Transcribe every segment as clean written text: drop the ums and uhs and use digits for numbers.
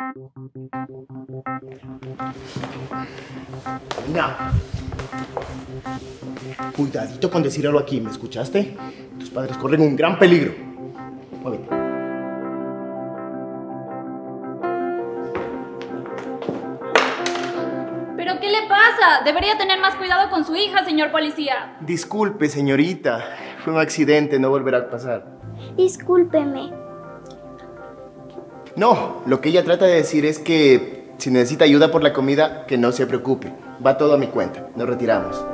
Mira, cuidadito con decir algo aquí, ¿me escuchaste? Tus padres corren un gran peligro. Muévete. ¿Pero qué le pasa? Debería tener más cuidado con su hija, señor policía. Disculpe, señorita. Fue un accidente, no volverá a pasar. Discúlpeme. No, lo que ella trata de decir es que si necesita ayuda por la comida, que no se preocupe. Va todo a mi cuenta. Nos retiramos.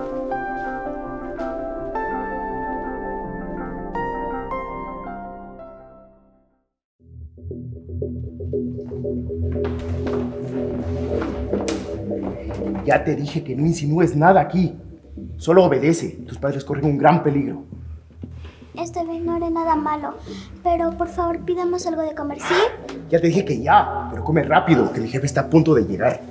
Ya te dije que no insinúes nada aquí. Solo obedece. Tus padres corren un gran peligro. Esta vez no haré nada malo, pero por favor pidamos algo de comer, ¿sí? Ya te dije que ya, pero come rápido, que mi jefe está a punto de llegar.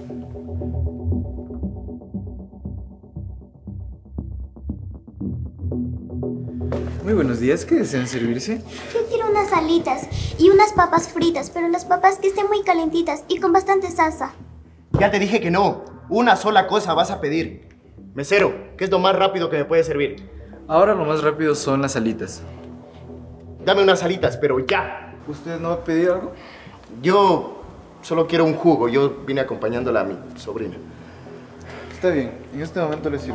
Muy buenos días, ¿qué desean servirse? Yo quiero unas alitas y unas papas fritas, pero las papas que estén muy calentitas y con bastante salsa. Ya te dije que no. Una sola cosa vas a pedir. Mesero, ¿qué es lo más rápido que me puede servir? Ahora lo más rápido son las alitas. Dame unas alitas, pero ya. ¿Usted no va a pedir algo? Yo solo quiero un jugo. Yo vine acompañándola a mi sobrina. Está bien, en este momento le sirvo.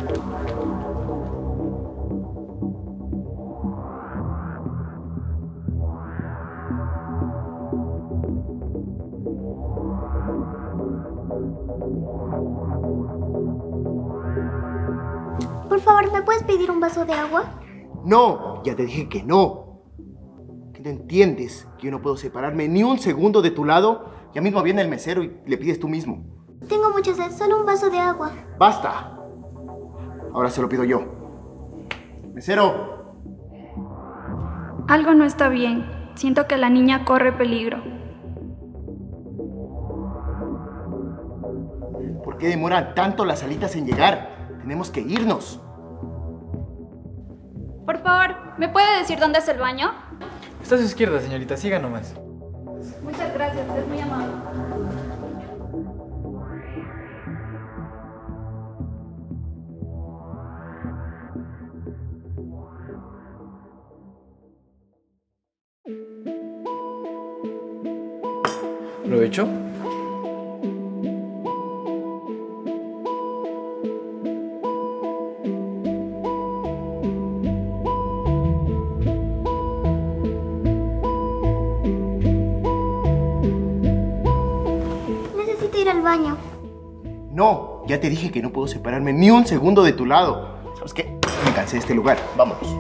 Por favor, ¿me puedes pedir un vaso de agua? No, ya te dije que no. ¿Qué no entiendes? Que yo no puedo separarme ni un segundo de tu lado. Ya mismo viene el mesero y le pides tú mismo. Tengo mucha sed, solo un vaso de agua. ¡Basta! Ahora se lo pido yo. ¡Mesero! Algo no está bien. Siento que la niña corre peligro. ¿Por qué demoran tanto las alitas en llegar? Tenemos que irnos. Por favor, ¿me puede decir dónde es el baño? Está a su izquierda, señorita, siga nomás. Muchas gracias, es muy amable. ¿Provecho? Necesito ir al baño. No, ya te dije que no puedo separarme ni un segundo de tu lado. ¿Sabes qué? Me cansé de este lugar. Vámonos.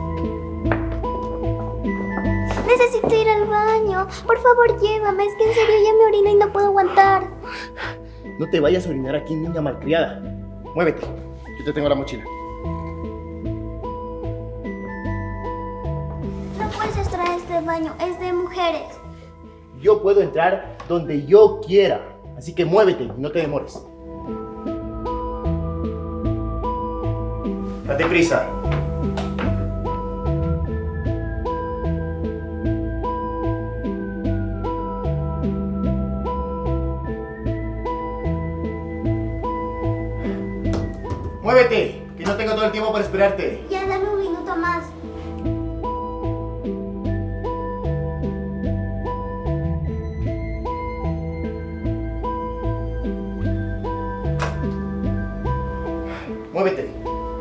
Necesito ir al baño. Por favor, llévame. Es que en serio ya me orino y no puedo aguantar. No te vayas a orinar aquí, niña malcriada. Muévete. Yo te tengo la mochila. No puedes entrar a este baño. Es de mujeres. Yo puedo entrar donde yo quiera. Así que muévete y no te demores. Date prisa. ¡Muévete! Que no tengo todo el tiempo para esperarte. Ya, dame un minuto más. ¡Muévete!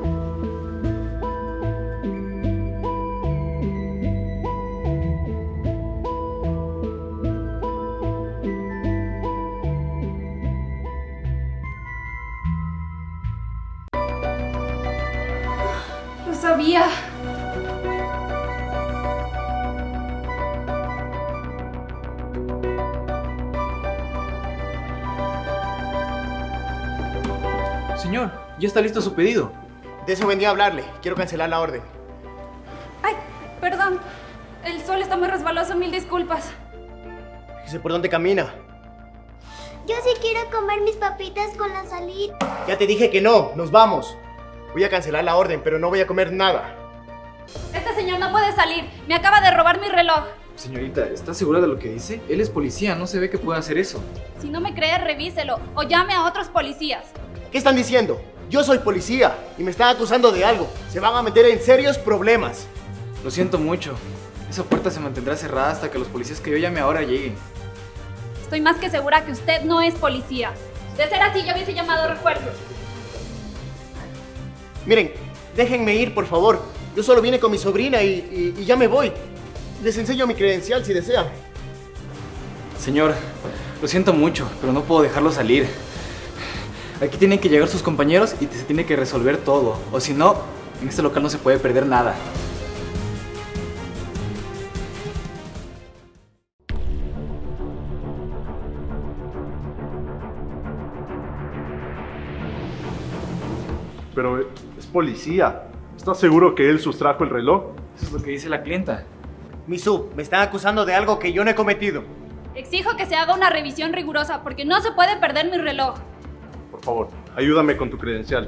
Lo sabía. Señor, ya está listo su pedido. De eso venía a hablarle. Quiero cancelar la orden. Ay, perdón. El sol está muy resbaloso, mil disculpas. Fíjese por dónde camina. Yo sí quiero comer mis papitas con la salita. Ya te dije que no. Nos vamos. Voy a cancelar la orden, pero no voy a comer nada. Este señor no puede salir. Me acaba de robar mi reloj. Señorita, ¿está segura de lo que dice? Él es policía, no se ve que pueda hacer eso. Si no me cree, revíselo o llame a otros policías. ¿Qué están diciendo? Yo soy policía y me están acusando de algo. Se van a meter en serios problemas. Lo siento mucho. Esa puerta se mantendrá cerrada hasta que los policías que yo llame ahora lleguen. Estoy más que segura que usted no es policía. De ser así, yo hubiese llamado refuerzos. Miren, déjenme ir, por favor. Yo solo vine con mi sobrina y ya me voy. Les enseño mi credencial si desean. Señor, lo siento mucho, pero no puedo dejarlo salir. Aquí tienen que llegar sus compañeros y se tiene que resolver todo. O si no, en este local no se puede perder nada. Pero es policía. ¿Estás seguro que él sustrajo el reloj? Eso es lo que dice la clienta. Misu, me están acusando de algo que yo no he cometido. Exijo que se haga una revisión rigurosa porque no se puede perder mi reloj. Por favor, ayúdame con tu credencial.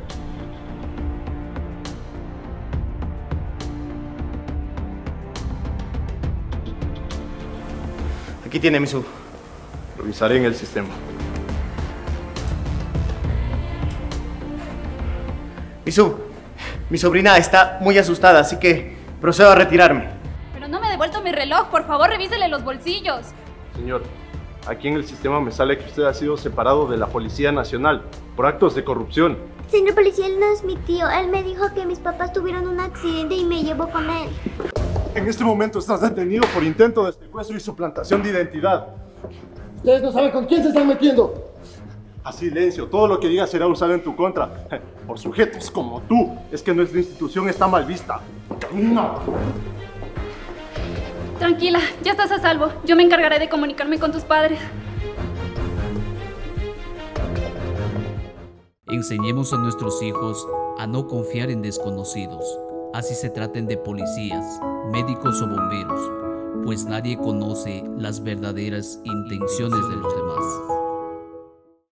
Aquí tiene Misu. Revisaré en el sistema. Misu, mi sobrina está muy asustada, así que procedo a retirarme. Pero no me ha devuelto mi reloj. Por favor, revísele los bolsillos. Señor, aquí en el sistema me sale que usted ha sido separado de la Policía Nacional por actos de corrupción. Señor policía, él no es mi tío. Él me dijo que mis papás tuvieron un accidente y me llevó con él. En este momento estás detenido por intento de secuestro y suplantación de identidad. Ustedes no saben con quién se están metiendo. A silencio, todo lo que digas será usado en tu contra. Por sujetos como tú, es que nuestra institución está mal vista. No. Tranquila, ya estás a salvo. Yo me encargaré de comunicarme con tus padres. Enseñemos a nuestros hijos a no confiar en desconocidos, así se traten de policías, médicos o bomberos, pues nadie conoce las verdaderas intenciones de los demás.